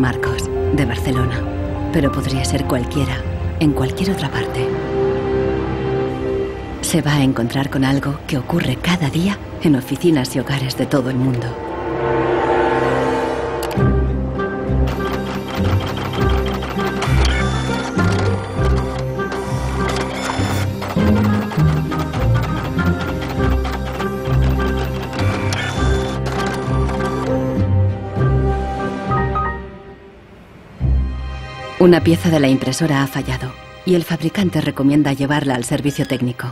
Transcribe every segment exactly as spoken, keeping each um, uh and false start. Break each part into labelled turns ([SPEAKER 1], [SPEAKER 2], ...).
[SPEAKER 1] Marcos, de Barcelona, pero podría ser cualquiera, en cualquier otra parte. Se va a encontrar con algo que ocurre cada día en oficinas y hogares de todo el mundo. Una pieza de la impresora ha fallado y el fabricante recomienda llevarla al servicio técnico.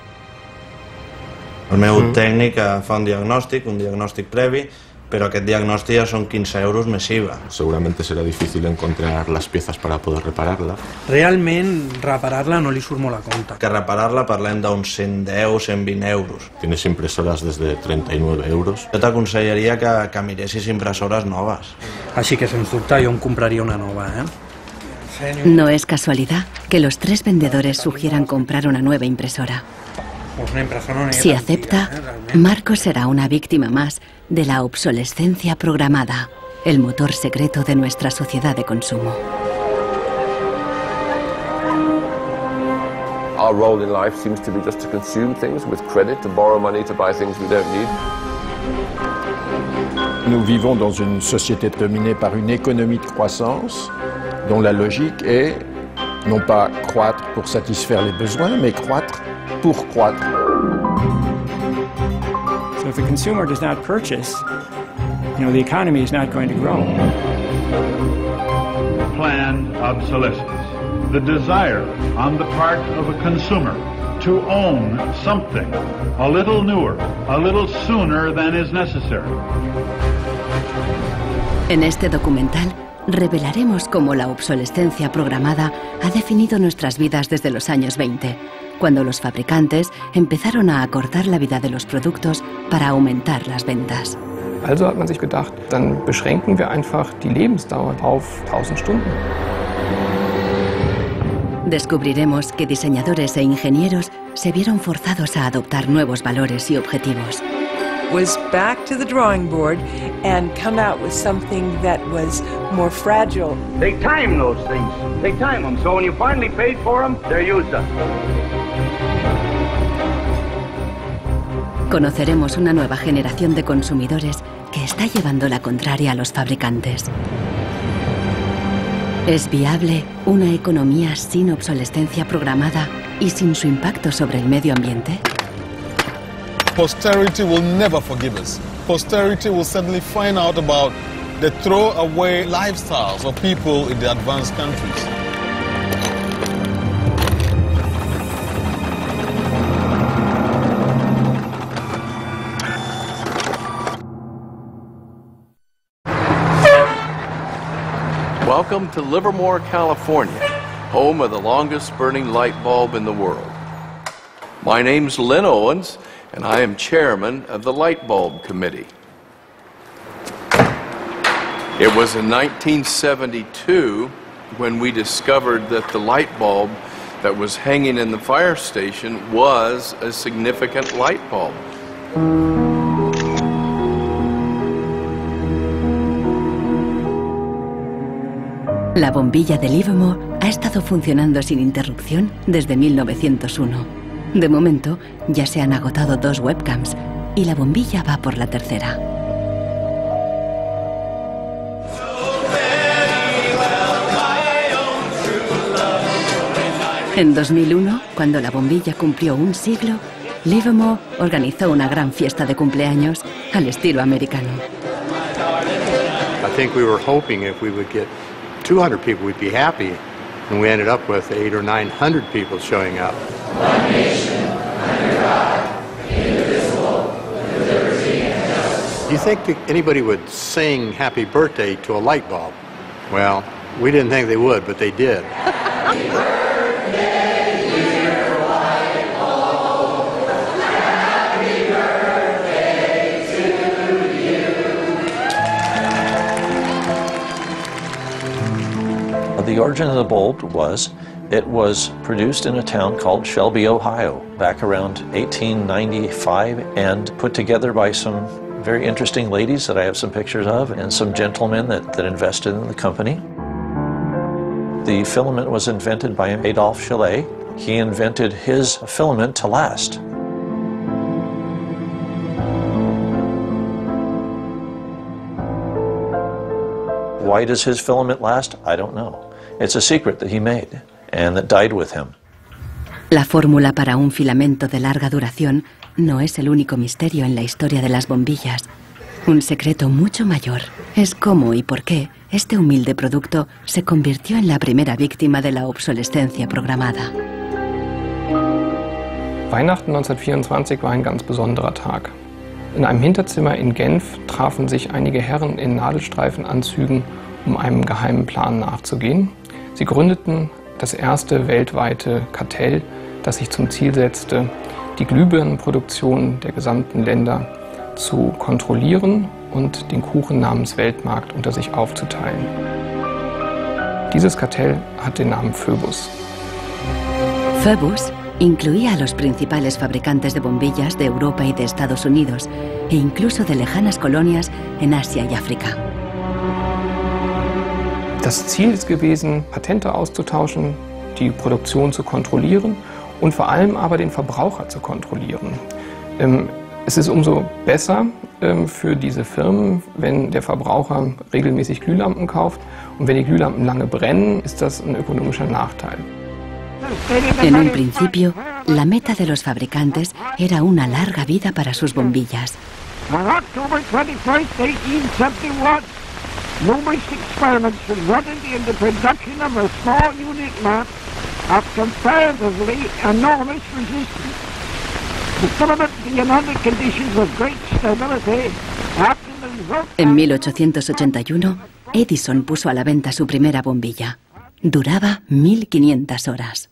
[SPEAKER 2] El meu mm. tècnic fa un diagnòstic, un diagnòstic previ, pero aquest diagnòstic ya son quince euros més I V A.
[SPEAKER 3] Seguramente será difícil encontrar las piezas para poder repararla.
[SPEAKER 4] Realment, reparar-la no li surt molt a compte.
[SPEAKER 2] Que reparar-la parlem d'uns cent deu, cent vint euros.
[SPEAKER 3] Tienes impresoras desde treinta y nueve euros.
[SPEAKER 2] Jo t'aconsellaria que, que miressis impressores noves.
[SPEAKER 4] Així que, sens dubte, jo em compraria una nova, eh?
[SPEAKER 1] No es casualidad que los tres vendedores sugieran comprar una nueva impresora. Si acepta, Marcos será una víctima más de la obsolescencia programada, el motor secreto de nuestra sociedad de consumo.
[SPEAKER 5] Our role in life seems to be just to consume things with credit, to borrow money to buy things we don't need.
[SPEAKER 6] Nous vivons dans une société dominée par une économie de croissance dont la logique est non pas croître pour satisfaire les besoins, mais croître pour croître.
[SPEAKER 7] So if the consumer does not purchase, you know, the economy is not going to grow.
[SPEAKER 8] Planned obsolescence. The desire on the part of a consumer to own something a little newer, a little sooner than is necessary.
[SPEAKER 1] En este documental revelaremos cómo la obsolescencia programada ha definido nuestras vidas desde los años veinte, cuando los fabricantes empezaron a acortar la vida de los productos para aumentar las ventas.
[SPEAKER 9] Also hat man sich gedacht, dann beschränken wir einfach die Lebensdauer auf tausend Stunden.
[SPEAKER 1] Descubriremos que diseñadores e ingenieros se vieron forzados a adoptar nuevos valores y objetivos.
[SPEAKER 10] Was back to the drawing board and come out with something that was more fragile.
[SPEAKER 11] They time those things. They time them. So when you finally paid for them, they're used up.
[SPEAKER 1] Conoceremos una nueva generación de consumidores que está llevando la contraria a los fabricantes. ¿Es viable una economía sin obsolescencia programada y sin su impacto sobre el medio ambiente?
[SPEAKER 12] Posterity will never forgive us. Posterity will suddenly find out about the throwaway lifestyles of people in the advanced countries.
[SPEAKER 5] Welcome to Livermore, California, home of the longest burning light bulb in the world. My name's Lynn Owens, and I am chairman of the Light Bulb Committee. It was in nineteen seventy-two when we discovered that the light bulb that was hanging in the fire station was a significant light bulb.
[SPEAKER 1] La bombilla de Livermore ha estado funcionando sin interrupción desde mil novecientos uno. De momento, ya se han agotado dos webcams y la bombilla va por la tercera. En dos mil uno, cuando la bombilla cumplió un siglo, Livermore organizó una gran fiesta de cumpleaños al estilo americano.
[SPEAKER 13] I think we were hoping if we would get two hundred people, we'd be happy, and we ended up with eight or nine hundred people showing up.
[SPEAKER 14] One nation, under God, indivisible, with liberty and justice.
[SPEAKER 13] Do you think that anybody would sing happy birthday to a light bulb? Well, we didn't think they would, but they did.
[SPEAKER 15] The origin of the bulb was, it was produced in a town called Shelby, Ohio, back around eighteen ninety-five, and put together by some very interesting ladies that I have some pictures of, and some gentlemen that, that invested in the company. The filament was invented by Adolphe Chaillet. He invented his filament to last. Why does his filament last? I don't know. It's a secret that he made and that died with him.
[SPEAKER 1] La fórmula para un filamento de larga duración no es el único misterio en la historia de las bombillas. Un secreto mucho mayor es cómo y por qué este humilde producto se convirtió en la primera víctima de la obsolescencia programada.
[SPEAKER 9] Weihnachten neunzehnhundertvierundzwanzig war ein ganz besonderer Tag. In einem Hinterzimmer in Genf trafen sich einige Herren in Nadelstreifenanzügen, um einem geheimen Plan nachzugehen. Sie gründeten das erste weltweite Kartell, das sich zum Ziel setzte, die Glühbirnenproduktion der gesamten Länder zu kontrollieren und den Kuchen namens Weltmarkt unter sich aufzuteilen. Dieses Kartell hat den Namen Phoebus.
[SPEAKER 1] Phoebus incluía a los principales fabricantes de bombillas de Europa y de Estados Unidos, e incluso de lejanas colonias en Asia y África.
[SPEAKER 9] Das Ziel ist gewesen, Patente auszutauschen, die Produktion zu kontrollieren und vor allem aber den Verbraucher zu kontrollieren. Ähm, es ist umso besser ähm, für diese Firmen, wenn der Verbraucher regelmäßig Glühlampen kauft, und wenn die Glühlampen lange brennen, ist das ein ökonomischer Nachteil.
[SPEAKER 1] En un principio, la meta de los fabricantes era una larga vida para sus bombillas.
[SPEAKER 16] On October twenty-first, eighteen seventy-one, numerous experiments resulted in the production of a small unit lamp of comparatively enormous resistance. The filament being under conditions of great stability after the result.
[SPEAKER 1] En mil ochocientos ochenta y uno, Edison puso a la venta su primera bombilla. Duraba mil quinientas horas.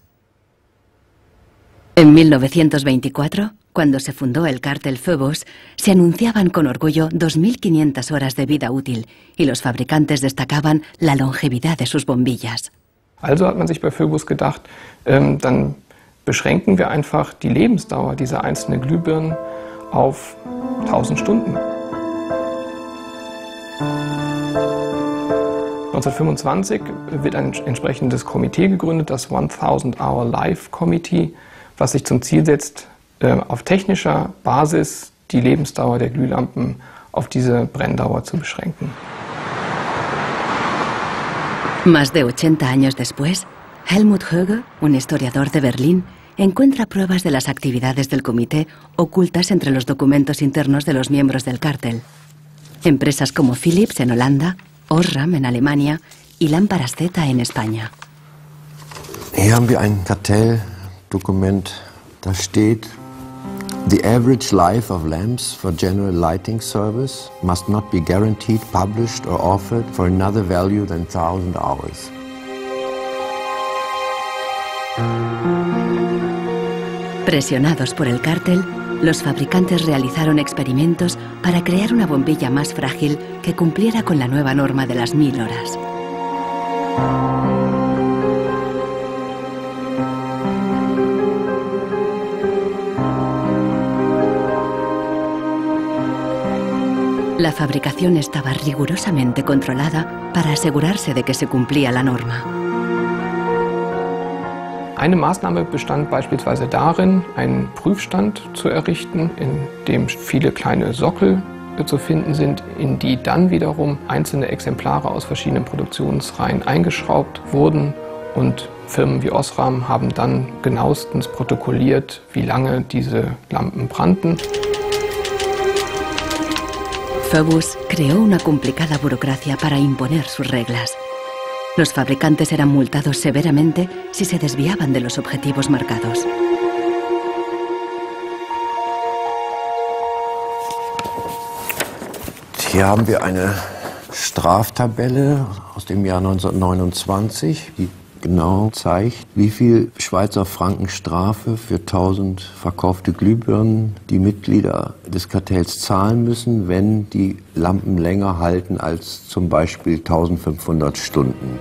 [SPEAKER 1] En mil novecientos veinticuatro, cuando se fundó el cártel Phoebus, se anunciaban con orgullo dos mil quinientas horas de vida útil y los fabricantes destacaban la longevidad de sus bombillas.
[SPEAKER 9] Also hat man sich bei Phoebus gedacht, ähm, dann beschränken wir einfach die Lebensdauer dieser einzelnen Glühbirnen auf tausend Stunden. neunzehnhundertfünfundzwanzig wird ein entsprechendes Komitee gegründet, das tausend Hour Life Committee, was sich zum Ziel setzt, auf technischer Basis die Lebensdauer der Glühlampen auf diese Brenndauer zu beschränken.
[SPEAKER 1] Más de ochenta años después, Helmut Höge, un historiador de Berlín, encuentra pruebas de las actividades del comité ocultas entre los documentos internos de los miembros del cártel. Empresas como Philips en Holanda, Osram en Alemania y Lámparas Z en España.
[SPEAKER 17] Hier haben wir ein Kartelldokument, da steht: The average life of lamps for general lighting service must not be guaranteed, published or offered for another value than thousand hours.
[SPEAKER 1] Presionados por el cártel, los fabricantes realizaron experimentos para crear una bombilla más frágil que cumpliera con la nueva norma de las mil horas. La fabricación estaba rigurosamente controlada para asegurarse de que se cumplía la norma.
[SPEAKER 9] Eine Maßnahme bestand beispielsweise darin, einen Prüfstand zu errichten, in dem viele kleine Sockel zu finden sind, in die dann wiederum einzelne Exemplare aus verschiedenen Produktionsreihen eingeschraubt wurden, und Firmen wie Osram haben dann genauestens protokolliert, wie lange diese Lampen brannten.
[SPEAKER 1] Phoebus creó una complicada burocracia para imponer sus reglas. Los fabricantes eran multados severamente si se desviaban de los objetivos marcados.
[SPEAKER 17] Hier haben wir eine Straftabelle aus dem Jahr neunzehnhundertneunundzwanzig, die genau zeigt, wie viel Schweizer Franken Strafe für tausend verkaufte Glühbirnen die Mitglieder des Kartells zahlen müssen, wenn die Lampen länger halten als zum Beispiel eintausendfünfhundert Stunden.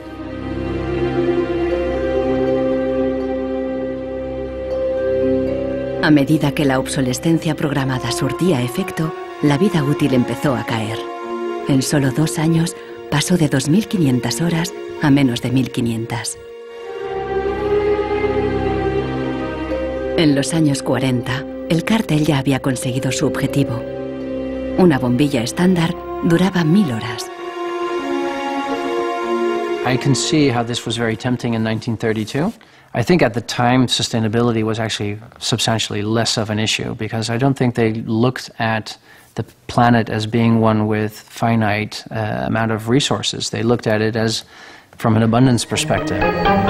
[SPEAKER 1] A medida que la obsolescencia programada surtía efecto, la vida útil empezó a caer. En solo dos años pasó de dos mil quinientas horas a menos de mil quinientas. En los años cuarenta, el cártel ya había conseguido su objetivo. Una bombilla estándar duraba mil horas.
[SPEAKER 18] I can see how this was very tempting in nineteen thirty-two. I think at the time sustainability was actually substantially less of an issue because I don't think they looked at the planet as being one with finite uh, amount of resources. They looked at it as from an abundance perspective.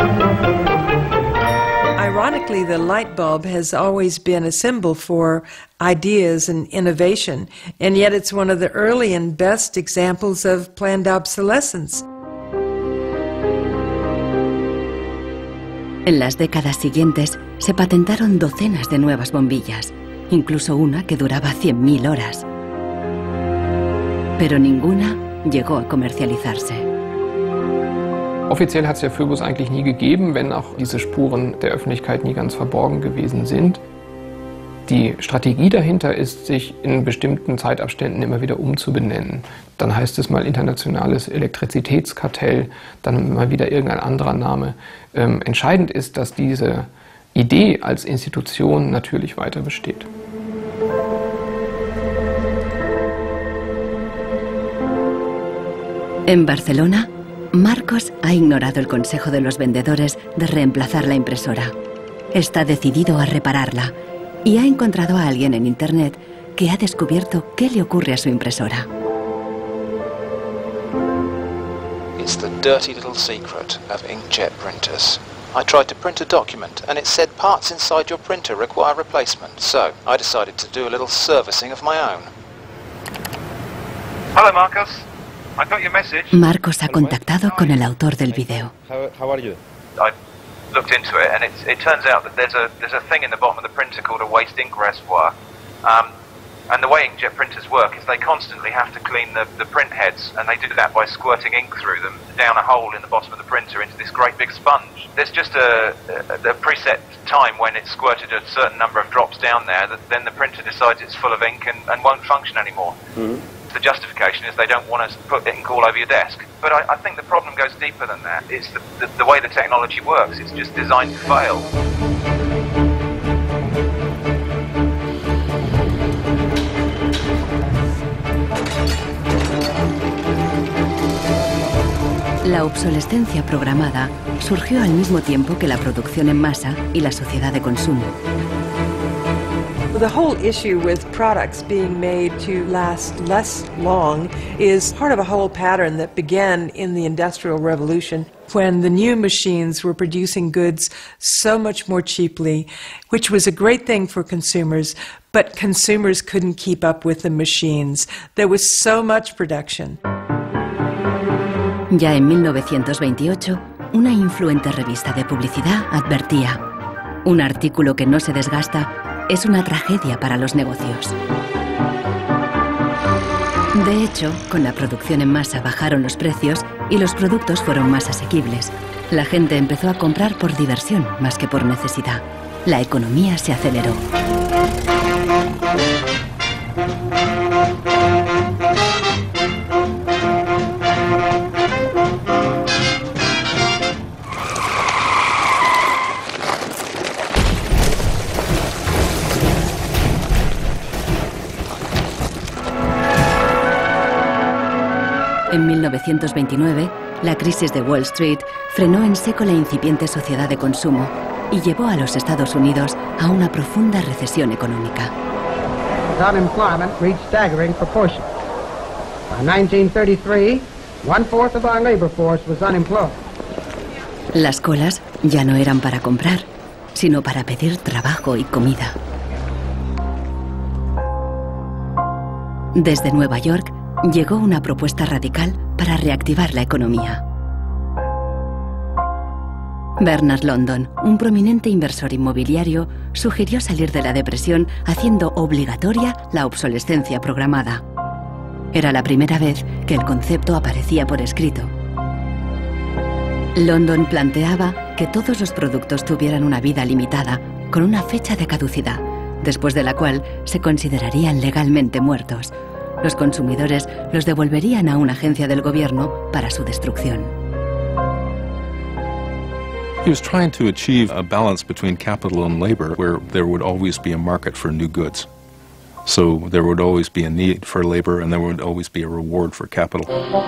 [SPEAKER 10] Ironically, the light bulb has always been a symbol for ideas and innovation, and yet it's one of the early and best examples of planned obsolescence.
[SPEAKER 1] En las décadas siguientes se patentaron docenas de nuevas bombillas, incluso una que duraba cien mil horas. Pero ninguna llegó a comercializarse.
[SPEAKER 9] Offiziell hat es ja Phoebus eigentlich nie gegeben, wenn auch diese Spuren der Öffentlichkeit nie ganz verborgen gewesen sind. Die Strategie dahinter ist, sich in bestimmten Zeitabständen immer wieder umzubenennen. Dann heißt es mal internationales Elektrizitätskartell, dann mal wieder irgendein anderer Name. Ähm, entscheidend ist, dass diese Idee als Institution natürlich weiter besteht.
[SPEAKER 1] En Barcelona, Marcos ha ignorado el consejo de los vendedores de reemplazar la impresora. Está decidido a repararla y ha encontrado a alguien en Internet que ha descubierto qué le ocurre a su impresora.
[SPEAKER 19] It's the dirty little secret of inkjet printers. I tried to print a document and it said parts inside your printer require replacement, so I decided to do a little servicing of my own.
[SPEAKER 20] Hello, Marcos. I got your message.
[SPEAKER 1] Marcos ha contactado con el autor del video.
[SPEAKER 20] How, how are you? I looked into it, and it's, it turns out that there's a there's a thing in the bottom of the printer called a waste ink reservoir. Um, and the way inkjet printers work is they constantly have to clean the, the print heads, and they do that by squirting ink through them down a hole in the bottom of the printer into this great big sponge. There's just a, a, a preset time when it's squirted a certain number of drops down there that then the printer decides it's full of ink and, and won't function anymore. Mm-hmm. The justification is they don't want to put ink all over your desk. But I, I think the problem goes deeper than that. It's the, the, the way the technology works. It's just designed to fail.
[SPEAKER 1] La obsolescencia programada surgió al mismo tiempo que la producción en masa y la sociedad de consumo.
[SPEAKER 10] The whole issue with products being made to last less long is part of a whole pattern that began in the Industrial Revolution when the new machines were producing goods so much more cheaply, which was a great thing for consumers, but consumers couldn't keep up with the machines. There was so much production.
[SPEAKER 1] Ya en mil novecientos veintiocho, una influente revista de publicidad advertía: un artículo que no se desgasta es una tragedia para los negocios. De hecho, con la producción en masa bajaron los precios y los productos fueron más asequibles. La gente empezó a comprar por diversión más que por necesidad. La economía se aceleró. En mil novecientos veintinueve, la crisis de Wall Street frenó en seco la incipiente sociedad de consumo y llevó a los Estados Unidos a una profunda recesión económica.
[SPEAKER 21] Unemployment reached staggering proportions. By nineteen thirty-three, one-fourth of our labor force was unemployed.
[SPEAKER 1] Las colas ya no eran para comprar, sino para pedir trabajo y comida. Desde Nueva York llegó una propuesta radical para reactivar la economía. Bernard London, un prominente inversor inmobiliario, sugirió salir de la depresión haciendo obligatoria la obsolescencia programada. Era la primera vez que el concepto aparecía por escrito. London planteaba que todos los productos tuvieran una vida limitada, con una fecha de caducidad, después de la cual se considerarían legalmente muertos. Los consumidores los devolverían a una agencia del gobierno para su destrucción.
[SPEAKER 3] He was trying to achieve a balance between capital and labor where there would always be a market for new goods. So there would always be a need for labor and there would always be a reward for capital.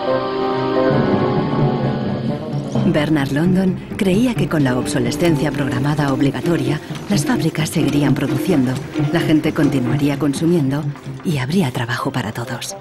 [SPEAKER 1] Bernard London creía que con la obsolescencia programada obligatoria, las fábricas seguirían produciendo, la gente continuaría consumiendo y habría trabajo para todos.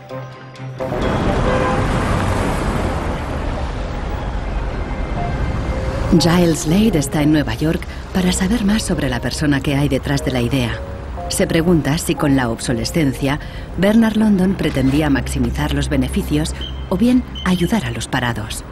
[SPEAKER 1] Giles Slade está en Nueva York para saber más sobre la persona que hay detrás de la idea. Se pregunta si con la obsolescencia, Bernard London pretendía maximizar los beneficios o bien ayudar a los parados.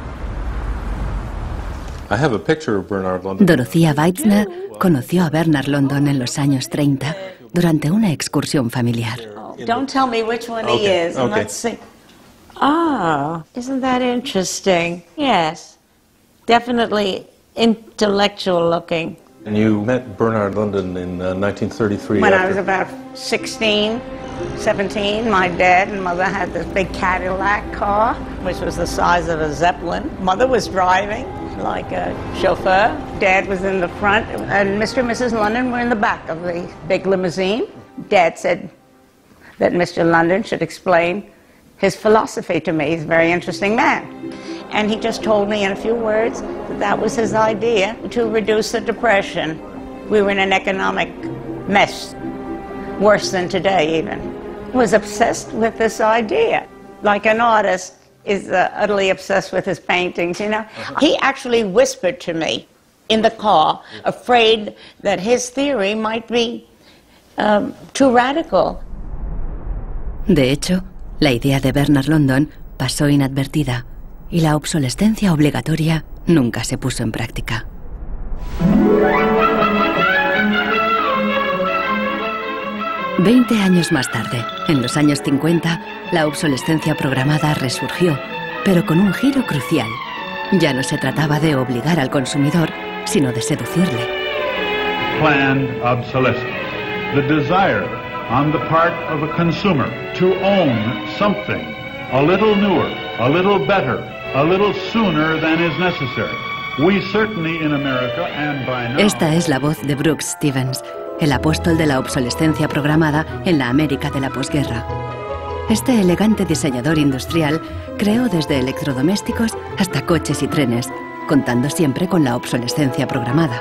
[SPEAKER 1] Dorothea Weitzner conoció a Bernard London en los años treinta durante una excursión familiar.
[SPEAKER 22] Don't tell me which one he is. And let's see. Ah, isn't that interesting? Yes. Definitely intellectual looking.
[SPEAKER 15] And you met Bernard London in uh, nineteen thirty-three.
[SPEAKER 22] When after... I was about sixteen, seventeen, my dad and mother had this big Cadillac car, which was the size of a Zeppelin. Mother was driving like a chauffeur. Dad was in the front, and Mister and Missus London were in the back of the big limousine. Dad said that Mister London should explain his philosophy to me. He's a very interesting man. And he just told me in a few words that that was his idea to reduce the depression. We were in an economic mess, worse than today even. He was obsessed with this idea, like an artist is uh, utterly obsessed with his paintings, you know. He actually whispered to me in the car, afraid that his theory might be um, too radical.
[SPEAKER 1] De hecho, la idea de Bernard London pasó inadvertida y la obsolescencia obligatoria nunca se puso en práctica. Veinte años más tarde, en los años cincuenta, la obsolescencia programada resurgió, pero con un giro crucial. Ya no se trataba de obligar al consumidor, sino de seducirle.
[SPEAKER 8] Planned obsolescence. The desire on the part of a consumer to own something a little newer, a little better, a little sooner than is necessary. We certainly in America and by now...
[SPEAKER 1] Esta es la voz de Brooks Stevens, el apóstol de la obsolescencia programada en la América de la posguerra. Este elegante diseñador industrial creó desde electrodomésticos hasta coches y trenes, contando siempre con la obsolescencia programada.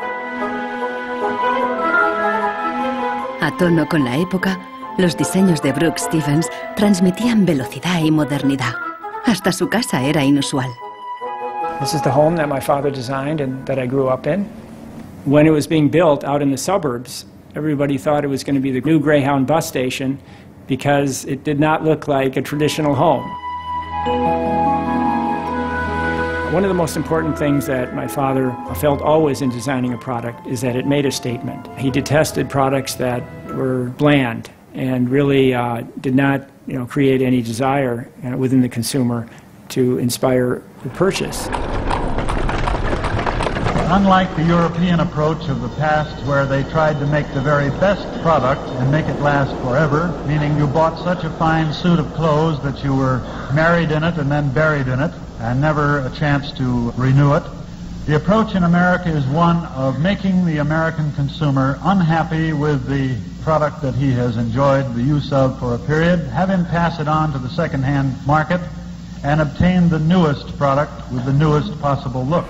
[SPEAKER 1] A tono con la época, los diseños de Brooks Stevens transmitían velocidad y modernidad. Hasta su casa era inusual.
[SPEAKER 7] This is the home that my father designed and that I grew up in. When it was being built out in the suburbs, everybody thought it was going to be the new Greyhound bus station because it did not look like a traditional home. One of the most important things that my father felt always in designing a product is that it made a statement. He detested products that were bland and really uh, did not, you know, create any desire uh, within the consumer to inspire the purchase.
[SPEAKER 8] Unlike the European approach of the past where they tried to make the very best product and make it last forever, meaning you bought such a fine suit of clothes that you were married in it and then buried in it and never a chance to renew it, the approach in America is one of making the American consumer unhappy with the product that he has enjoyed the use of for a period, have him pass it on to the second-hand market, and obtain the newest product with the newest possible look.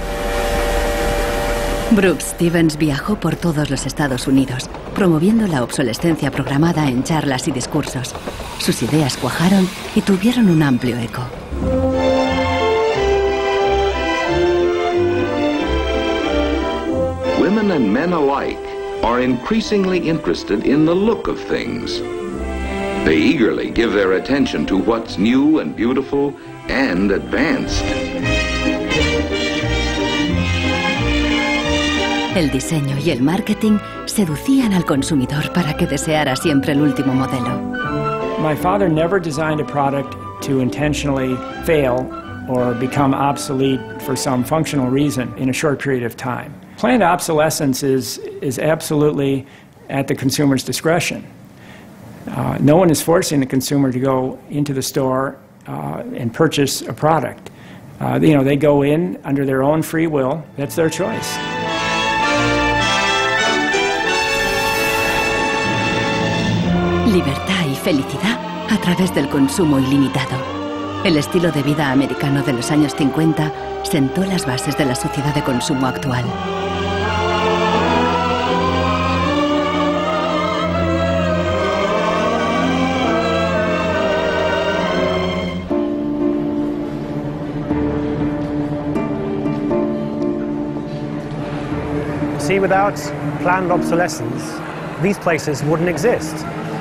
[SPEAKER 1] Brooks Stevens viajó por todos los Estados Unidos, promoviendo la obsolescencia programada en charlas y discursos. Sus ideas cuajaron y tuvieron un amplio eco.
[SPEAKER 23] Women and men alike are increasingly interested in the look of things. They eagerly give their attention to what's new and beautiful and advanced.
[SPEAKER 1] El diseño y el marketing seducían al consumidor para que deseara siempre el último modelo.
[SPEAKER 7] My father never designed a product to intentionally fail or become obsolete for some functional reason in a short period of time. Planned obsolescence is, is absolutely at the consumer's discretion. Uh, no one is forcing the consumer to go into the store uh, and purchase a product. Uh, you know, they go in under their own free will. That's their choice.
[SPEAKER 1] Libertad y felicidad a través del consumo ilimitado. El estilo de vida americano de los años cincuenta sentó las bases de la sociedad de consumo actual.
[SPEAKER 2] See, without planned obsolescence, these places wouldn't exist.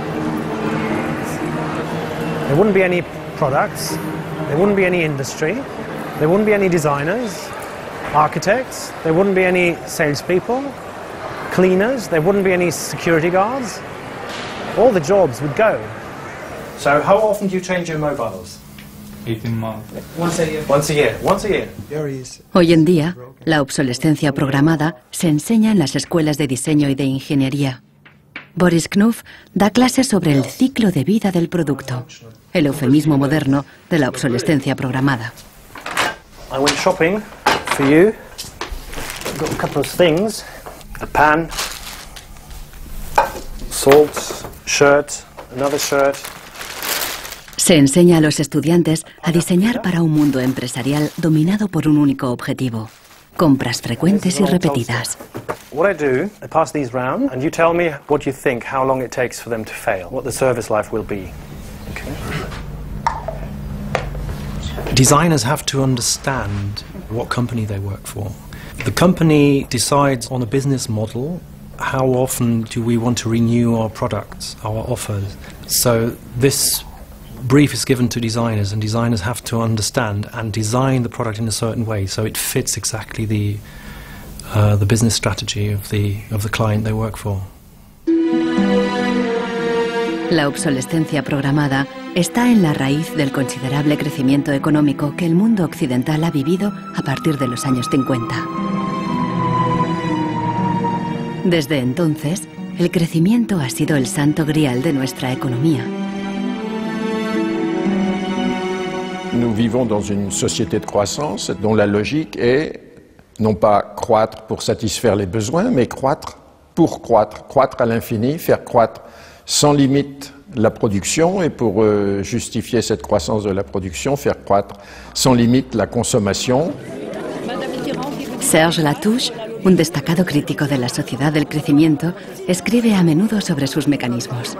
[SPEAKER 2] There wouldn't be any products, there wouldn't be any industry, there wouldn't be any designers, architects, there wouldn't be any salespeople, cleaners, there wouldn't be any security guards. All the jobs would go.
[SPEAKER 4] So how often do you change your mobiles?
[SPEAKER 2] eighteen months.
[SPEAKER 4] Once a year. Once a year. Once a year.
[SPEAKER 1] Hoy en día, la obsolescencia programada se enseña en las escuelas de diseño y de ingeniería. Boris Knuth da clases sobre el ciclo de vida del producto, el eufemismo moderno de la obsolescencia programada.
[SPEAKER 2] I went shopping for you. I've got a couple of things. A pan, salt, shirt, another shirt.
[SPEAKER 1] Se enseña a los estudiantes a diseñar para un mundo empresarial dominado por un único objetivo: compras frecuentes y repetidas.
[SPEAKER 2] What I do, I pass these round, and you tell me what you think, how long it takes for them to fail, what the service life will be. Okay.
[SPEAKER 6] Designers have to understand what company they work for. The company decides on a business model. How often do we want to renew our products, our offers? So this brief is given to designers, and designers have to understand and design the product in a certain way so it fits exactly the uh, the business strategy of the of the client they work for.
[SPEAKER 1] La obsolescencia programada está en la raíz del considerable crecimiento económico que el mundo occidental ha vivido a partir de los años cincuenta. Desde entonces, el crecimiento ha sido el santo grial de nuestra economía.
[SPEAKER 17] Nous vivons dans une société de croissance dont la logique est non pas croître pour satisfaire les besoins, mais croître pour croître, croître à l'infini, faire croître sans limite la production, et pour euh, justifier cette croissance de la production, faire croître sans limite la consommation.
[SPEAKER 1] Serge Latouche, un destacado crítico de la sociedad del crecimiento, escribe a menudo sobre sus mecanismos.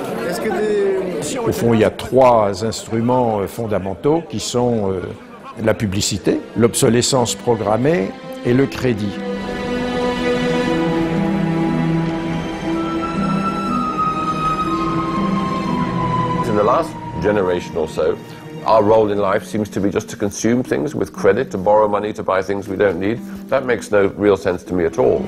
[SPEAKER 17] Au fond, il y a trois instruments fondamentaux qui sont euh, la publicité, l'obsolescence programmée et le crédit.
[SPEAKER 24] In the last generation or so, our role in life seems to be just to consume things with credit, to borrow money to buy things we don't need. That makes no real sense to me at all.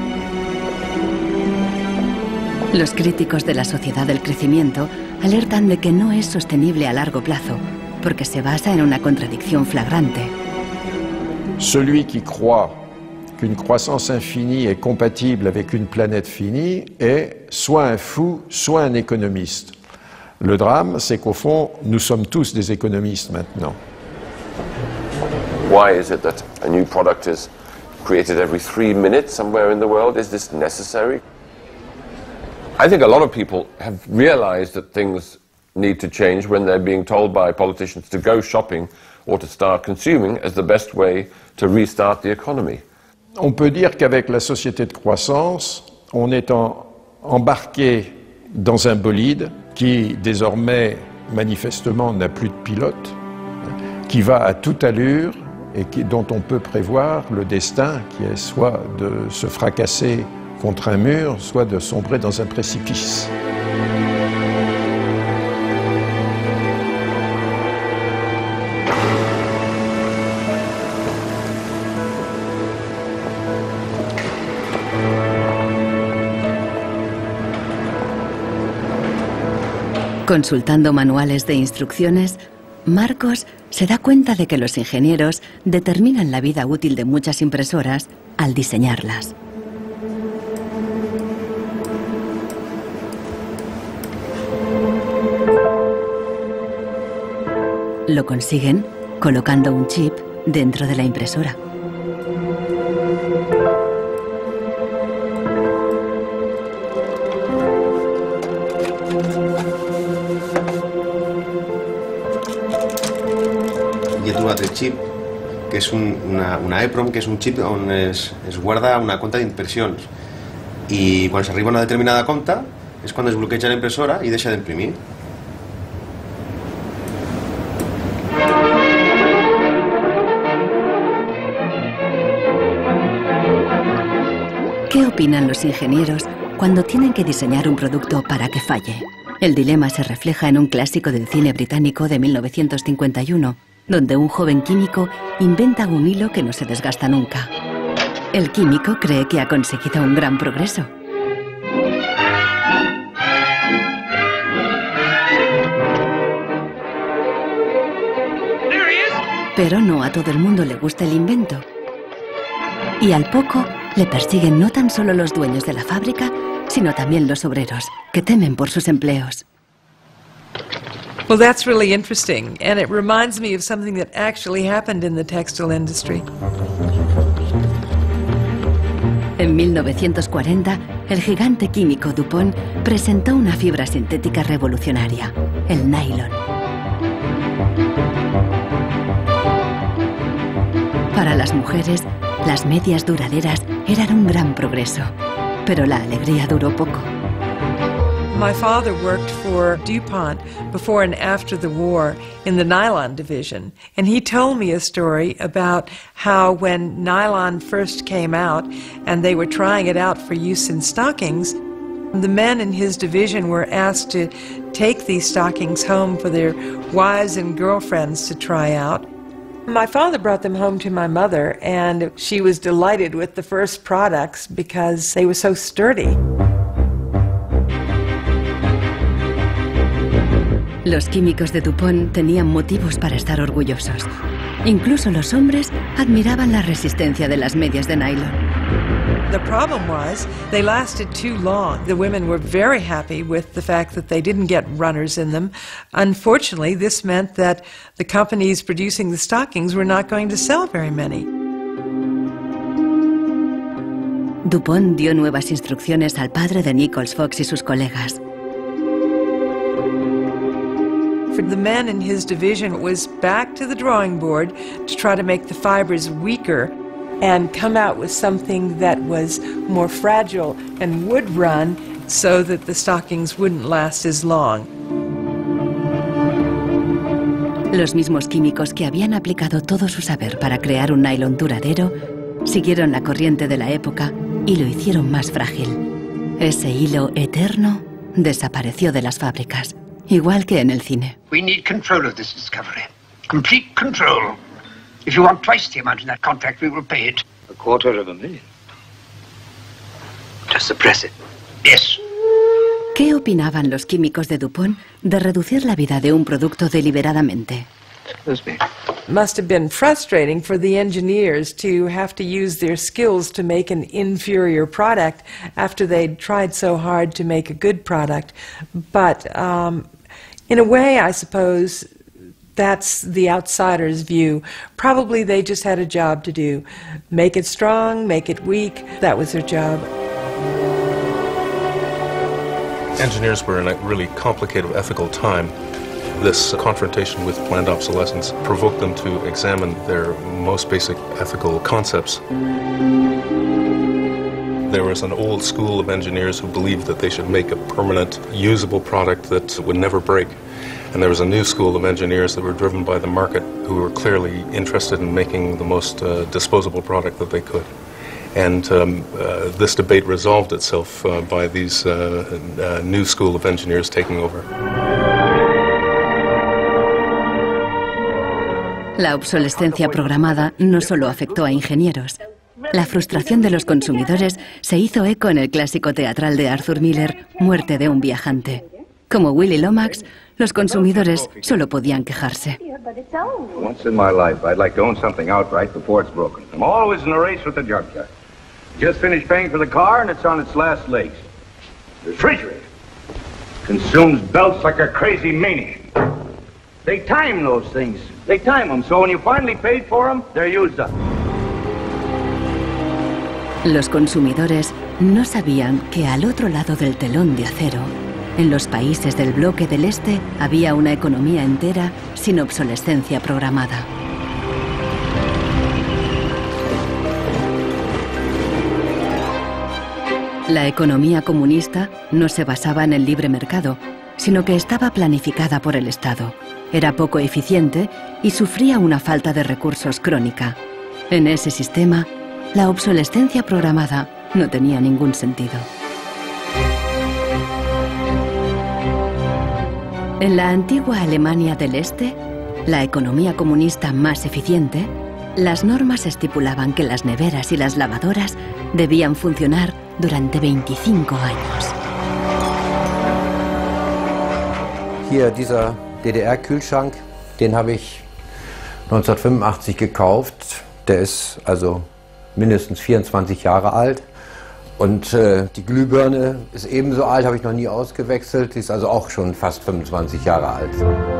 [SPEAKER 1] Los críticos de la sociedad del crecimiento alertan de que no es sostenible a largo plazo, porque se basa en una contradicción flagrante.
[SPEAKER 17] Celui qui croit qu'une croissance infinie est compatible avec une planète finie est soit un fou, soit un économiste. Le drame, c'est qu'au fond, nous sommes tous des économistes maintenant.
[SPEAKER 24] Why is it that a new product is created every three minutes somewhere in the world? Is this necessary? I think a lot of people have realized that things need to change when they're being told by politicians to go shopping or to start consuming as the best way to restart the economy.
[SPEAKER 17] On peut dire qu'avec la société de croissance, on est en, embarqué dans un bolide qui désormais manifestement n'a plus de pilote, qui va à toute allure et qui, dont on peut prévoir le destin qui est soit de se fracasser contre un mur, soit de sombrer dans un précipice.
[SPEAKER 1] Consultando manuales de instrucciones, Marcos se da cuenta de que los ingenieros determinan la vida útil de muchas impresoras al diseñarlas. Lo consiguen colocando un chip dentro de la impresora.
[SPEAKER 5] Hi ha trobat el xip, que és un, una, una EEPROM, que és un xip on es, es guarda una compta d'impressions. I quan s'arriba a una determinada compta és quan es bloqueja la impressora i deixa d'imprimir.
[SPEAKER 1] ¿Qué opinan los ingenieros cuando tienen que diseñar un producto para que falle? El dilema se refleja en un clásico del cine británico de mil novecientos cincuenta y uno, donde un joven químico inventa un hilo que no se desgasta nunca. El químico cree que ha conseguido un gran progreso. Pero no a todo el mundo le gusta el invento. Y al poco le persiguen no tan solo los dueños de la fábrica, sino también los obreros, que temen por sus empleos.
[SPEAKER 10] Well, that's really interesting, and it reminds me of something that actually happened in the textile industry.
[SPEAKER 1] En mil novecientos cuarenta, el gigante químico DuPont presentó una fibra sintética revolucionaria, el nylon. Para las mujeres, las medias duraderas eran un gran progreso, pero la alegría duró poco.
[SPEAKER 10] My father worked for DuPont before and after the war in the nylon division, and he told me a story about how when nylon first came out and they were trying it out for use in stockings, the men in his division were asked to take these stockings home for their wives and girlfriends to try out. My father brought them home to my mother, and she was delighted with the first products because they were so sturdy.
[SPEAKER 1] Los químicos de DuPont tenían motivos para estar orgullosos. Incluso los hombres admiraban la resistencia de las medias de nylon.
[SPEAKER 10] The problem was they lasted too long. The women were very happy with the fact that they didn't get runners in them. Unfortunately, this meant that the companies producing the stockings were not going to sell very many.
[SPEAKER 1] DuPont dio nuevas instrucciones al padre de Nichols Fox y sus colegas.
[SPEAKER 10] For the men in his division, it was back to the drawing board to try to make the fibers weaker and come out with something that was more fragile and would run so that the stockings wouldn't last as long.
[SPEAKER 1] Los mismos químicos que habían aplicado todo su saber para crear un nylon duradero siguieron la corriente de la época y lo hicieron más frágil. Ese hilo eterno desapareció de las fábricas, igual que en el cine.
[SPEAKER 11] We need control of this discovery. Complete control. If you want twice the amount in that contract, we will pay it.
[SPEAKER 12] A quarter of a million.
[SPEAKER 11] To suppress it. Yes.
[SPEAKER 1] ¿Qué opinaban los químicos de DuPont de reducir la vida de un producto deliberadamente?
[SPEAKER 10] Must have been frustrating for the engineers to have to use their skills to make an inferior product after they'd tried so hard to make a good product. But um, in a way, I suppose, that's the outsider's view. Probably they just had a job to do. Make it strong, make it weak. That was their job.
[SPEAKER 3] Engineers were in a really complicated ethical time. This confrontation with planned obsolescence provoked them to examine their most basic ethical concepts. There was an old school of engineers who believed that they should make a permanent, usable product that would never break. And there was a new school of engineers that were driven by the market who were clearly interested in making the most uh, disposable product that they could. And um, uh, this debate resolved itself uh, by these uh, uh, new school of engineers taking over.
[SPEAKER 1] La obsolescencia programada no solo afectó a ingenieros. La frustración de los consumidores se hizo eco en el clásico teatral de Arthur Miller, Muerte de un viajante. Como Willy Lomax, los consumidores solo podían quejarse.
[SPEAKER 12] Once in my life, I'd like to own something outright before it's broken. I'm always in a race with the junkyard. Just finished paying for the car and it's on its last legs. The refrigerator consumes belts like a crazy maniac. They time those things. They time them, so when you finally paid for them, they're used up.
[SPEAKER 1] Los consumidores no sabían que al otro lado del telón de acero, en los países del bloque del Este, había una economía entera sin obsolescencia programada. La economía comunista no se basaba en el libre mercado, sino que estaba planificada por el Estado. Era poco eficiente y sufría una falta de recursos crónica. En ese sistema, la obsolescencia programada no tenía ningún sentido. En la antigua Alemania del Este, la economía comunista más eficiente, las normas estipulaban que las neveras y las lavadoras debían funcionar durante veinticinco años.
[SPEAKER 17] Hier dieser D D R-Kühlschrank, den habe ich neunzehnhundertfünfundachtzig gekauft. Der ist also mindestens vierundzwanzig Jahre alt. Und äh, die Glühbirne ist ebenso alt, habe ich noch nie ausgewechselt. Die ist also auch schon fast fünfundzwanzig Jahre alt.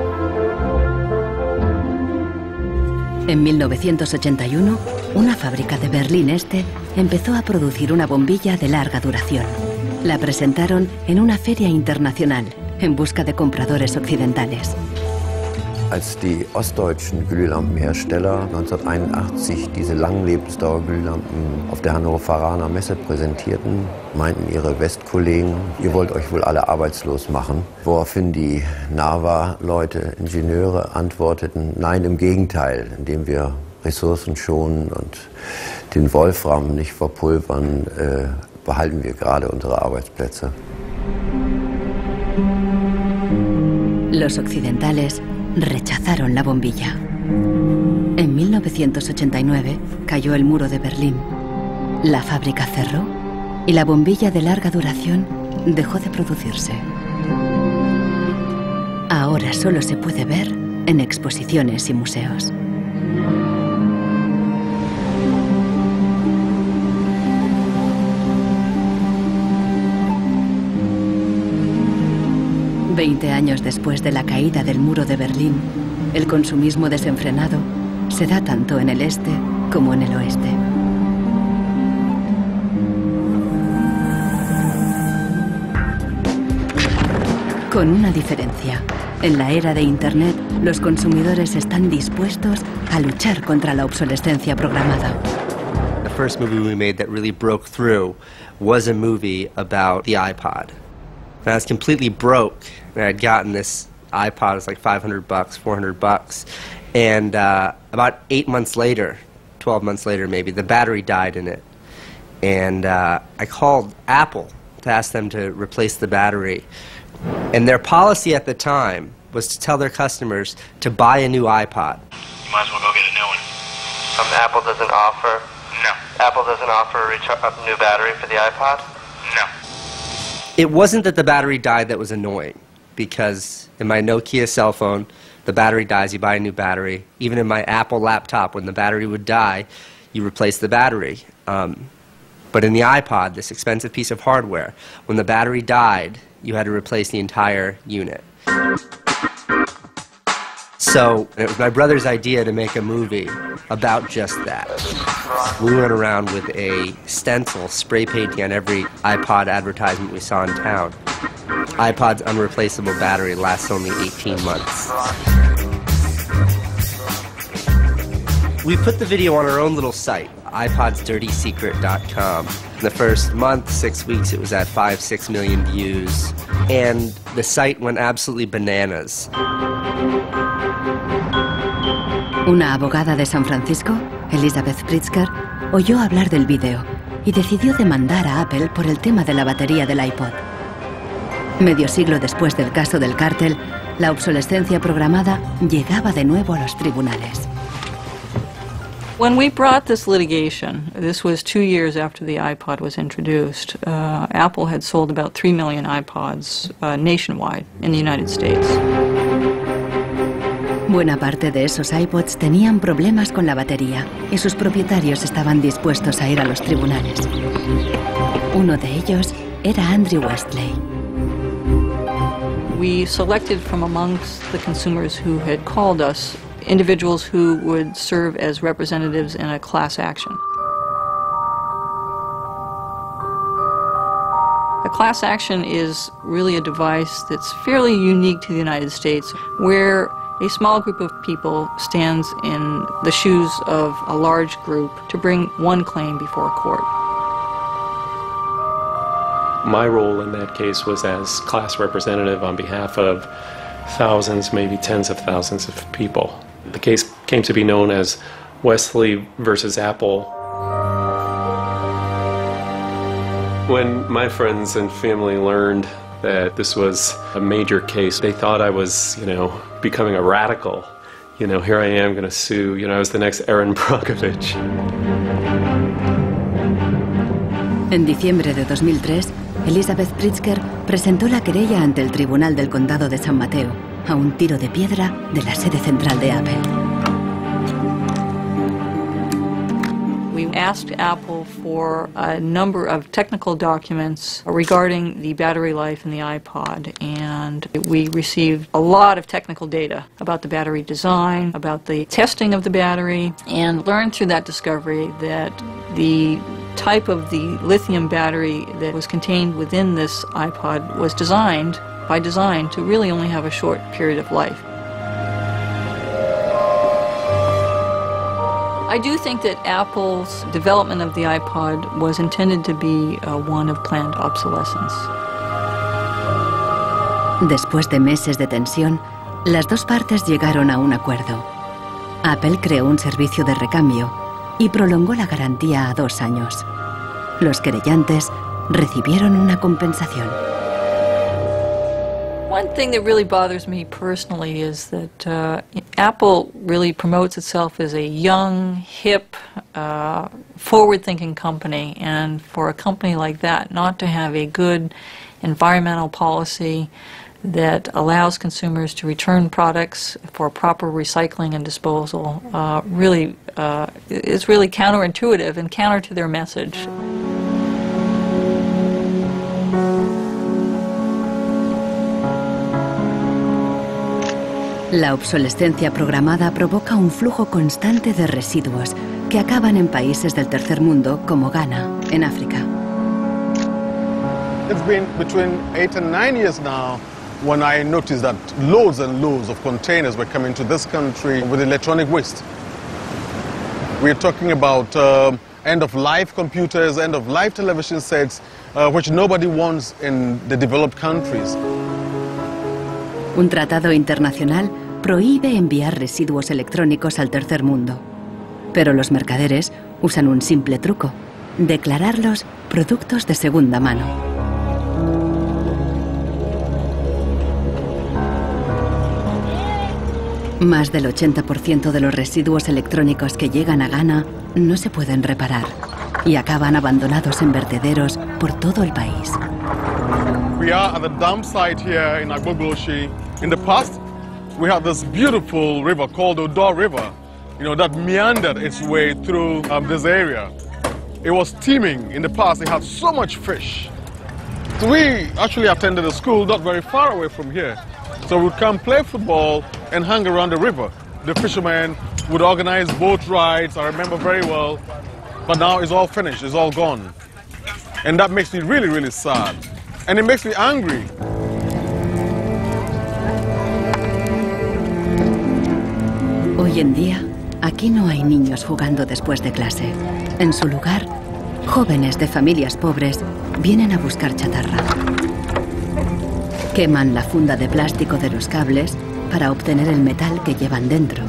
[SPEAKER 1] En mil novecientos ochenta y uno, una fábrica de Berlín Este empezó a producir una bombilla de larga duración. La presentaron en una feria internacional en busca de compradores occidentales.
[SPEAKER 17] Als die ostdeutschen Glühlampenhersteller neunzehnhunderteinundachtzig diese Langlebensdauerglühlampen auf der Hannoveraner Messe präsentierten, meinten ihre Westkollegen, ihr wollt euch wohl alle arbeitslos machen. Woraufhin die NAVA-Leute, Ingenieure, antworteten, nein, im Gegenteil, indem wir Ressourcen schonen und den Wolfram nicht verpulvern, äh, behalten wir gerade unsere Arbeitsplätze.
[SPEAKER 1] Los occidentales rechazaron la bombilla. En mil novecientos ochenta y nueve cayó el muro de Berlín. La fábrica cerró y la bombilla de larga duración dejó de producirse. Ahora solo se puede ver en exposiciones y museos. Veinte años después de la caída del muro de Berlín, el consumismo desenfrenado se da tanto en el este como en el oeste. Con una diferencia. En la era de Internet, los consumidores están dispuestos a luchar contra la obsolescencia programada.
[SPEAKER 13] The first movie we made that really broke through was a movie about the iPod. And I was completely broke, and I'd gotten this iPod. It was like five hundred bucks, four hundred bucks. And uh, about eight months later, twelve months later maybe, the battery died in it. And uh, I called Apple to ask them to replace the battery. And their policy at the time was to tell their customers to buy a new iPod.
[SPEAKER 20] You might as well go get a new one.
[SPEAKER 14] Um, Apple doesn't offer...
[SPEAKER 20] No.
[SPEAKER 14] Apple doesn't offer a, a new battery for the iPod?
[SPEAKER 20] No.
[SPEAKER 13] It wasn't that the battery died that was annoying, because in my Nokia cell phone, the battery dies, you buy a new battery. Even in my Apple laptop, when the battery would die, you replace the battery. Um, but in the iPod, this expensive piece of hardware, when the battery died, you had to replace the entire unit. So it was my brother's idea to make a movie about just that. We went around with a stencil spray painting on every iPod advertisement we saw in town. iPod's unreplaceable battery lasts only eighteen months. We put the video on our own little site, i pods dirty secret dot com. In the first month, six weeks, it was at five, six million views. And the site went absolutely bananas.
[SPEAKER 1] Una abogada de San Francisco, Elizabeth Pritzker, oyó hablar del vídeo y decidió demandar a Apple por el tema de la batería del iPod. Medio siglo después del caso del cártel, la obsolescencia programada llegaba de nuevo a los tribunales.
[SPEAKER 16] When we brought this litigation, this was two years after the iPod was introduced, uh, Apple had sold about three million iPods uh, nationwide in the United States.
[SPEAKER 1] Buena parte de esos iPods tenían problemas con la batería y sus propietarios estaban dispuestos a ir a los tribunales. Uno de ellos era Andrew Westley.
[SPEAKER 16] we selected from amongst the consumers who had called us individuals who would serve as representatives in a class action. A class action is really a device that's fairly unique to the United States, where a small group of people stands in the shoes of a large group to bring one claim before a court.
[SPEAKER 9] My role in that case was as class representative on behalf of thousands, maybe tens of thousands of people. The case came to be known as Wesley versus Apple. When my friends and family learned that this was a major case, they thought I was, you know, becoming a radical. You know, here I am going to sue, you know, I was the next Erin Brockovich.
[SPEAKER 1] En diciembre de dos mil tres, Elizabeth Pritzker presentó la querella ante el Tribunal del Condado de San Mateo, a un tiro de piedra de la sede central de Apple.
[SPEAKER 16] We asked Apple for a number of technical documents regarding the battery life in the iPod, and we received a lot of technical data about the battery design, about the testing of the battery, and learned through that discovery that the type of the lithium battery that was contained within this iPod was designed, by design, to really only have a short period of life. I do think that Apple's development of the iPod was intended to be uh, one of planned obsolescence.
[SPEAKER 1] Después de meses de tensión, las dos partes llegaron a un acuerdo. Apple creó un servicio de recambio y prolongó la garantía a dos años. Los querellantes recibieron una compensación.
[SPEAKER 16] One thing that really bothers me personally is that uh, Apple really promotes itself as a young, hip, uh, forward-thinking company, and for a company like that not to have a good environmental policy that allows consumers to return products for proper recycling and disposal uh, really uh, is really counterintuitive and counter to their message.
[SPEAKER 1] La obsolescencia programada provoca un flujo constante de residuos que acaban en países del tercer mundo como Ghana, en África.
[SPEAKER 18] It's been between eight and nine years now when I noticed that loads and loads of containers were coming to this country with electronic waste. We're talking about uh, end-of-life computers, end-of-life television sets, uh, which nobody wants in the developed countries.
[SPEAKER 1] Un tratado internacional prohíbe enviar residuos electrónicos al tercer mundo. Pero los mercaderes usan un simple truco: declararlos productos de segunda mano. Más del ochenta por ciento de los residuos electrónicos que llegan a Ghana no se pueden reparar y acaban abandonados en vertederos por todo el país.
[SPEAKER 18] We are at the dump site here in Agbogboshi. In the past, we had this beautiful river called Odor River, you know, that meandered its way through um, this area. It was teeming in the past. It had so much fish. So we actually attended a school not very far away from here. So we'd come play football and hang around the river. The fishermen would organize boat rides, I remember very well. But now it's all finished, it's all gone. And that makes me really, really sad. And it makes me angry.
[SPEAKER 1] Hoy en día, aquí no hay niños jugando después de clase. En su lugar, jóvenes de familias pobres vienen a buscar chatarra. Queman la funda de plástico de los cables para obtener el metal que llevan dentro.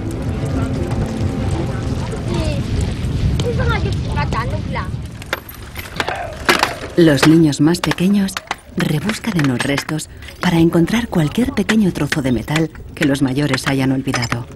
[SPEAKER 1] Los niños más pequeños rebuscan en los restos para encontrar cualquier pequeño trozo de metal que los mayores hayan olvidado.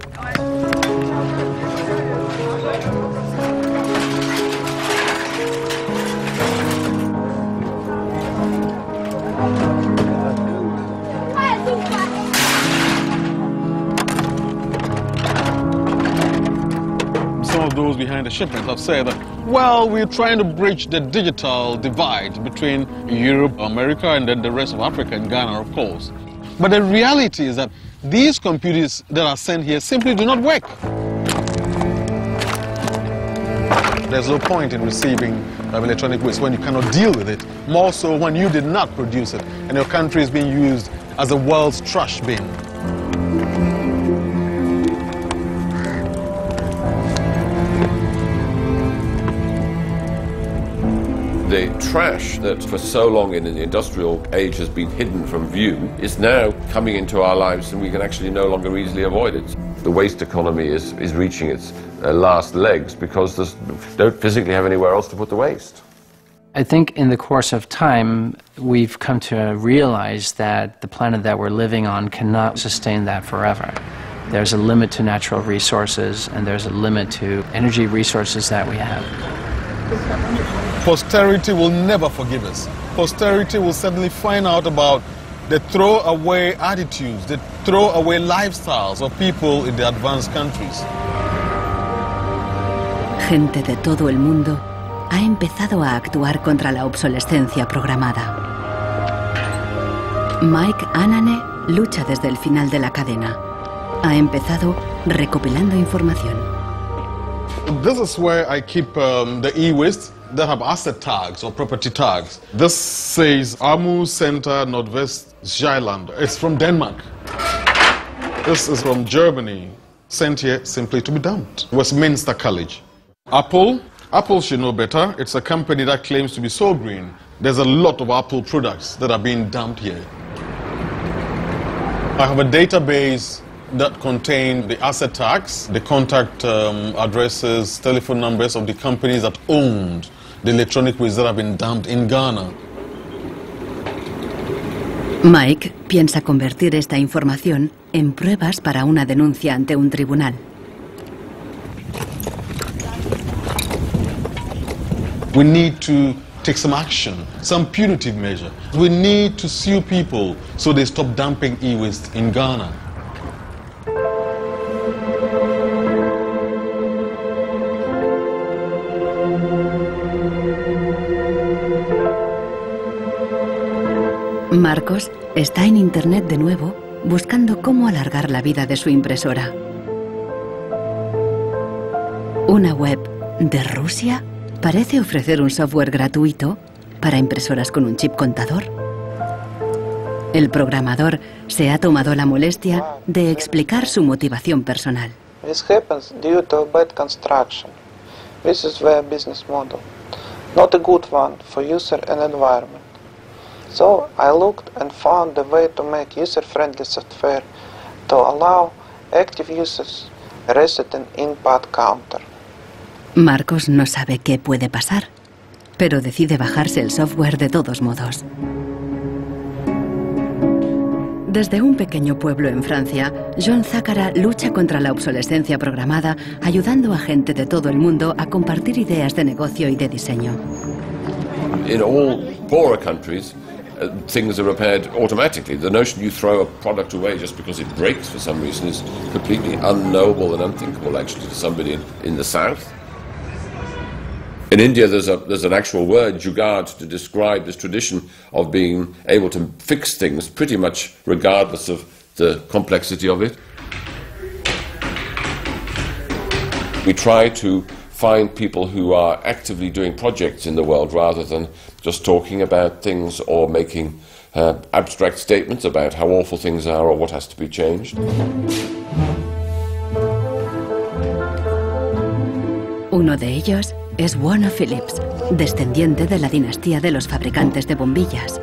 [SPEAKER 18] Some of those behind the shipments have said, well, we're trying to bridge the digital divide between Europe, America, and then the rest of Africa and Ghana, of course. But the reality is that these computers that are sent here simply do not work. There's no point in receiving um, electronic waste when you cannot deal with it, more so when you did not produce it and your country is being used as the world's trash bin.
[SPEAKER 24] The trash that for so long in the industrial age has been hidden from view is now coming into our lives and we can actually no longer easily avoid it. The waste economy is, is reaching its uh, last legs because there's, don't physically have anywhere else to put the waste.
[SPEAKER 15] I think in the course of time we've come to realize that the planet that we're living on cannot sustain that forever. There's a limit to natural resources and there's a limit to energy resources that we have.
[SPEAKER 18] Posterity will never forgive us. Posterity will suddenly find out about the throwaway attitudes, the throwaway lifestyles of people in the advanced countries.
[SPEAKER 1] Gente de todo el mundo ha empezado a actuar contra la obsolescencia programada. Mike Anane lucha desde el final de la cadena. Ha empezado recopilando información.
[SPEAKER 18] This is where I keep um, the e-waste that have asset tags or property tags. This says Amu Center Nordvest Sjælland. It's from Denmark. This is from Germany, sent here simply to be dumped. Westminster College. Apple. Apple should know better. It's a company that claims to be so green. There's a lot of Apple products that are being dumped here. I have a database that contain the asset tags, the contact um, addresses, telephone numbers of the companies that owned the electronic waste that have been dumped in Ghana.
[SPEAKER 1] Mike piensa convertir esta información en pruebas para una denuncia ante un tribunal.
[SPEAKER 18] We need to take some action, some punitive measure. We need to sue people so they stop dumping e-waste in Ghana.
[SPEAKER 1] Marcos está en internet de nuevo buscando cómo alargar la vida de su impresora. Una web de Rusia parece ofrecer un software gratuito para impresoras con un chip contador. El programador se ha tomado la molestia de explicar su motivación personal.
[SPEAKER 19] This happens due to bad construction. This is their business model. Not a good one for user and environment. So I looked and found a way to make user-friendly software to allow active users reset an input counter.
[SPEAKER 1] Marcos no sabe qué puede pasar, pero decide bajarse el software de todos modos. Desde un pequeño pueblo en Francia, John Zacara lucha contra la obsolescencia programada, ayudando a gente de todo el mundo a compartir ideas de negocio y de diseño.
[SPEAKER 24] In all poorer countries, uh, things are repaired automatically. The notion you throw a product away just because it breaks for some reason is completely unknowable and unthinkable, actually, to somebody in, in the south. In India, there's, a, there's an actual word, jugaad, to describe this tradition of being able to fix things pretty much regardless of the complexity of it. We try to find people who are actively doing projects in the world rather than just talking about things or making uh, abstract statements about how awful things are or what has to be changed.
[SPEAKER 1] Uno de ellos es Warner Phillips, descendiente de la dinastía de los fabricantes de bombillas.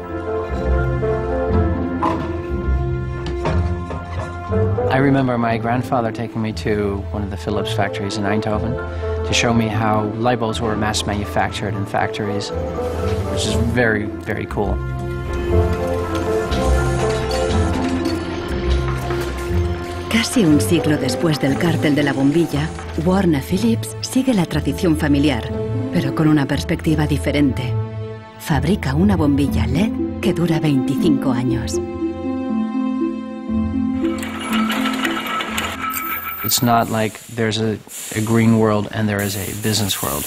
[SPEAKER 15] I remember my grandfather taking me to one of the Philips factories in Eindhoven to show me how light bulbs were mass manufactured in factories, which is very, very cool.
[SPEAKER 1] Casi un siglo después del cártel de la bombilla, Warner Phillips sigue la tradición familiar, pero con una perspectiva diferente. Fabrica una bombilla L E D que dura veinticinco años.
[SPEAKER 15] It's not like there's a, a green world and there is a business world.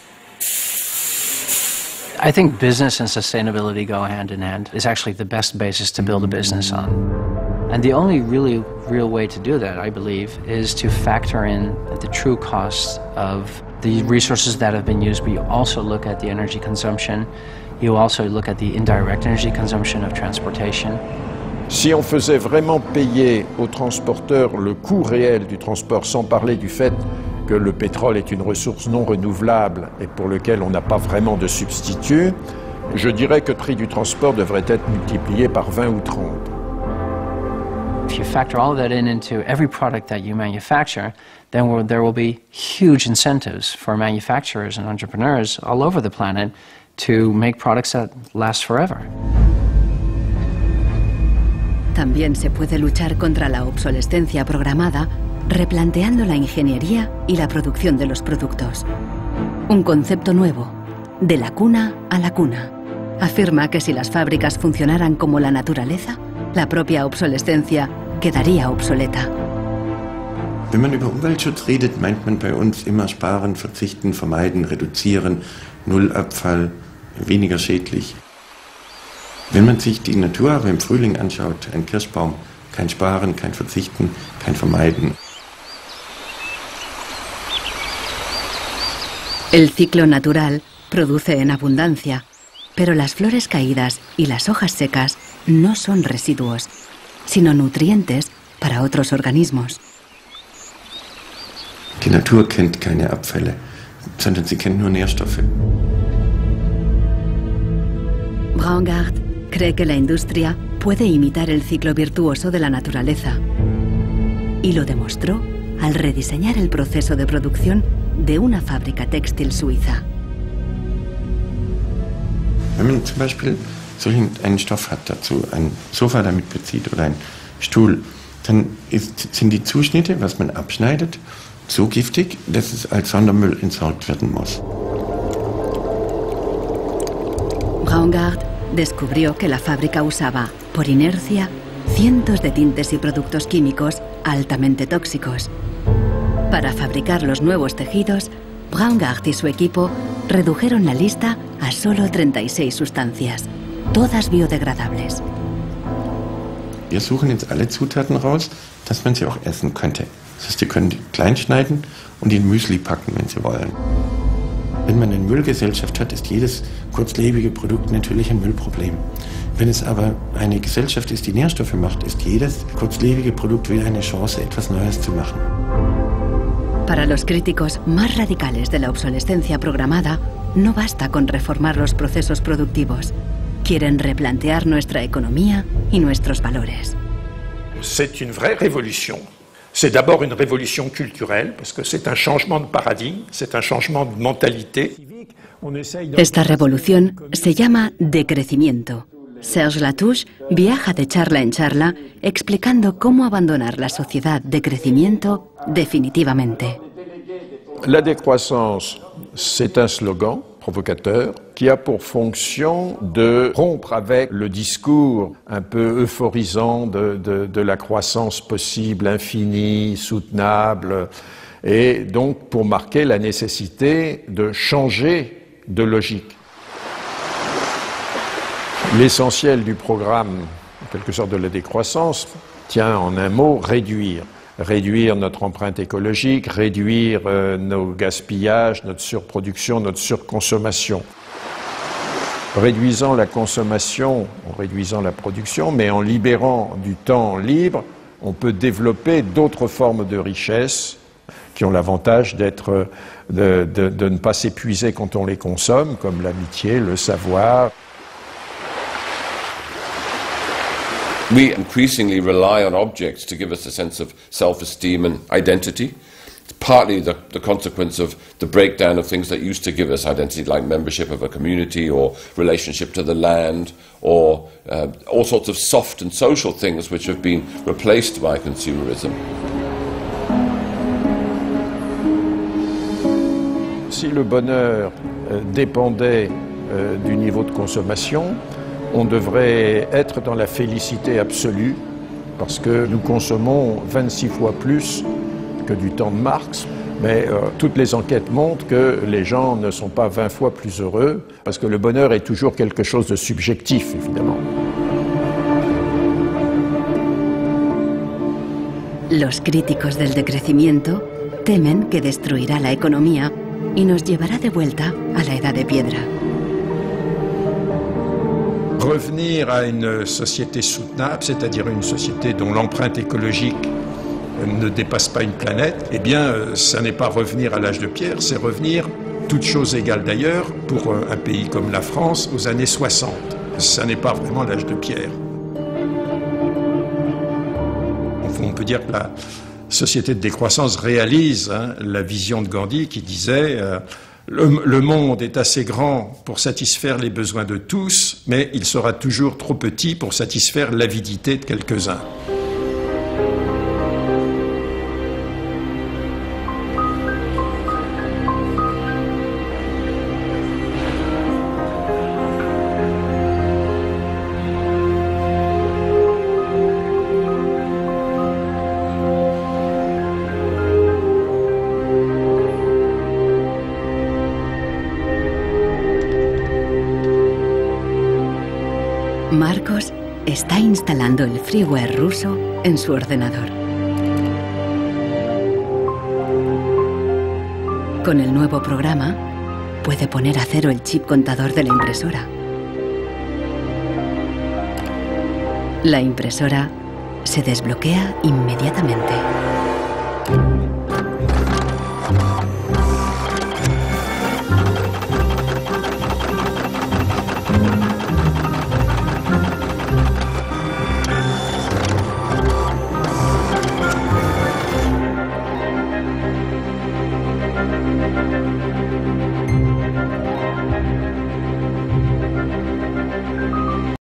[SPEAKER 15] I think business and sustainability go hand in hand. It's actually the best basis to build a business on. And the only really real way to do that, I believe, is to factor in the true cost of the resources that have been used, but you also look at the energy consumption, you also look at the indirect energy consumption of transportation.
[SPEAKER 8] Si on faisait vraiment payer aux transporteurs le coût réel du transport, sans parler du fait que le pétrole est une ressource non renouvelable et pour lequel on n'a pas vraiment de substitut, je dirais que le prix du transport devrait être multiplié par vingt ou trente.
[SPEAKER 15] If you factor all of that in into every product that you manufacture, then we'll, there will be huge incentives for manufacturers and entrepreneurs all over the planet to make products that last forever.
[SPEAKER 1] También se puede luchar contra la obsolescencia programada replanteando la ingeniería y la producción de los productos. Un concepto nuevo, de la cuna a la cuna. Afirma que si las fábricas funcionaran como la naturaleza, la propia obsolescencia quedaría obsoleta.
[SPEAKER 17] Wenn man über Umweltschutz redet, meint man bei uns immer sparen, verzichten, vermeiden, reduzieren, Nullabfall, weniger schädlich. Wenn man sich die Natur aber im Frühling anschaut, ein Kirschbaum, kein Sparen, kein Verzichten, kein Vermeiden.
[SPEAKER 1] El ciclo natural produce en abundancia, pero las flores caídas y las hojas secas no son residuos, sino nutrientes para otros organismos.
[SPEAKER 17] Die Natur kennt keine Abfälle, sondern sie kennt nur Nährstoffe.
[SPEAKER 1] Braungart cree que la industria puede imitar el ciclo virtuoso de la naturaleza. Y lo demostró al rediseñar el proceso de producción de una fábrica textil suiza.
[SPEAKER 17] Wenn man zum Beispiel solchen einen Stoff hat, dazu ein Sofa damit bezieht oder ein Stuhl, dann ist, sind die Zuschnitte, was man abschneidet, so giftig, dass es als Sondermüll entsorgt werden muss.
[SPEAKER 1] Braungart descubrió que la fábrica usaba, por inercia, cientos de tintes y productos químicos altamente tóxicos. Para fabricar los nuevos tejidos, Braungart y su equipo redujeron la lista a solo treinta y seis sustancias, todas biodegradables.
[SPEAKER 17] Wir suchen jetzt alle Zutaten raus, dass man sie auch essen könnte. Das heißt, Sie können die klein schneiden und in Müsli packen, wenn Sie wollen. Wenn man eine Müllgesellschaft hat, ist jedes kurzlebige Produkt natürlich ein Müllproblem. Wenn es aber eine Gesellschaft ist, die Nährstoffe macht, ist jedes kurzlebige Produkt wieder eine Chance, etwas Neues zu machen.
[SPEAKER 1] Para los críticos más radicales de la obsolescencia programada, no basta con reformar los procesos productivos. Quieren replantear nuestra economía y nuestros valores.
[SPEAKER 8] C'est une vraie révolution. C'est d'abord une révolution culturelle, parce que c'est un changement de paradigme, c'est un changement de mentalité.
[SPEAKER 1] Esta revolución se llama decrecimiento. Serge Latouche viaja de charla en charla explicando cómo abandonar la sociedad de crecimiento definitivamente.
[SPEAKER 8] La décroissance, c'est un slogan provocateur qui a pour fonction de rompre avec le discours un peu euphorisant de, de, de la croissance possible, infinie, soutenable, et donc pour marquer la nécessité de changer de logique. L'essentiel du programme, en quelque sorte de la décroissance, tient en un mot réduire. Réduire notre empreinte écologique, réduire euh, nos gaspillages, notre surproduction, notre surconsommation. Réduisant la consommation, en réduisant la production, mais en libérant du temps libre, on peut développer d'autres formes de richesse qui ont l'avantage d'être, de, de, de ne pas s'épuiser quand on les consomme, comme l'amitié, le savoir.
[SPEAKER 24] We increasingly rely on objects to give us a sense of self-esteem and identity. It's partly the, the consequence of the breakdown of things that used to give us identity, like membership of a community or relationship to the land, or uh, all sorts of soft and social things which have been replaced by consumerism.
[SPEAKER 8] Si le bonheur euh, dépendait euh, du niveau de consommation, on devrait être dans la félicité absolue, parce que nous consommons vingt-six fois plus que du temps de Marx, mais euh, toutes les enquêtes montrent que les gens ne sont pas vingt fois plus heureux, parce que le bonheur est toujours quelque chose de subjectif, évidemment.
[SPEAKER 1] Los críticos del decrecimiento temen que destruirá la economía y nos llevará de vuelta a la edad de piedra.
[SPEAKER 8] Revenir à une société soutenable, c'est-à-dire une société dont l'empreinte écologique ne dépasse pas une planète, eh bien, ça n'est pas revenir à l'âge de pierre, c'est revenir, toutes choses égales d'ailleurs, pour un pays comme la France, aux années soixante. Ça n'est pas vraiment l'âge de pierre. On peut dire que la société de décroissance réalise hein, la vision de Gandhi qui disait euh, le, le monde est assez grand pour satisfaire les besoins de tous, mais il sera toujours trop petit pour satisfaire l'avidité de quelques-uns.
[SPEAKER 1] Marcos está instalando el freeware ruso en su ordenador. Con el nuevo programa, puede poner a cero el chip contador de la impresora. La impresora se desbloquea inmediatamente.